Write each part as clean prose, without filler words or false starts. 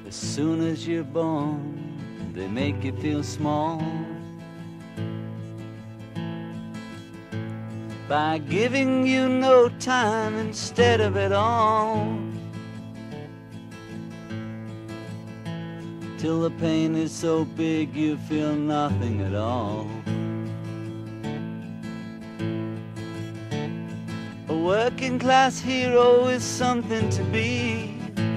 As soon as you're born, they make you feel small by giving you no time instead of it all, till the pain is so big you feel nothing at all. A working class hero is something to be.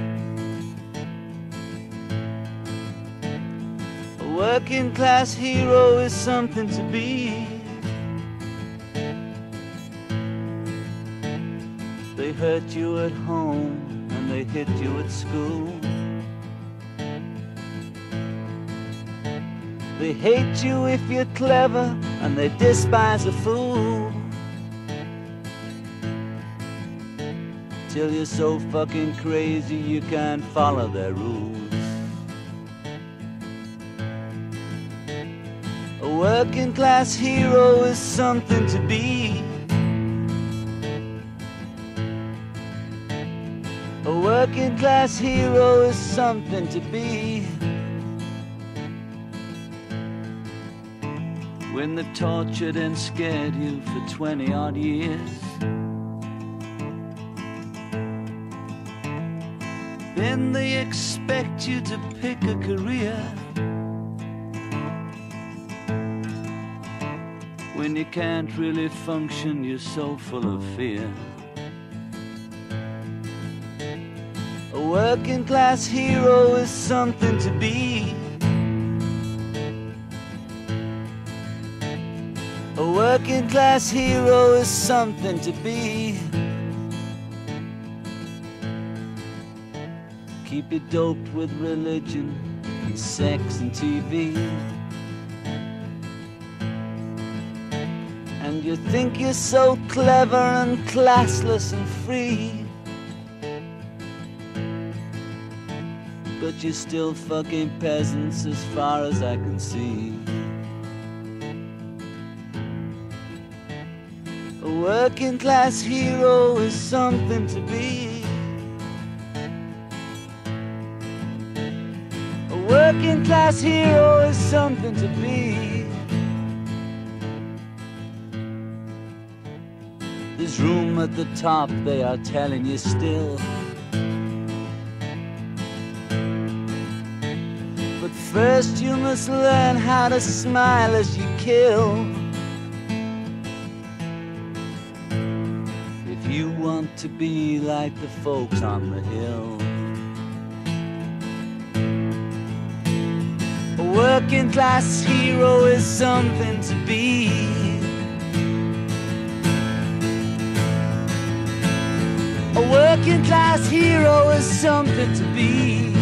A working class hero is something to be. They hurt you at home and they hit you at school. They hate you if you're clever and they despise a fool, till you're so fucking crazy you can't follow their rules. A working class hero is something to be. A working class hero is something to be. When they've tortured and scared you for 20-odd years, then they expect you to pick a career. When you can't really function, you're so full of fear. A working class hero is something to be. A working class hero is something to be. Keep you doped with religion and sex and TV, and you think you're so clever and classless and free, but you're still fucking peasants as far as I can see. A working class hero is something to be. A working class hero is something to be. There's room at the top, they are telling you still, but first you must learn how to smile as you kill. If you want to be like the folks on the hill. A working class hero is something to be. A working class hero is something to be.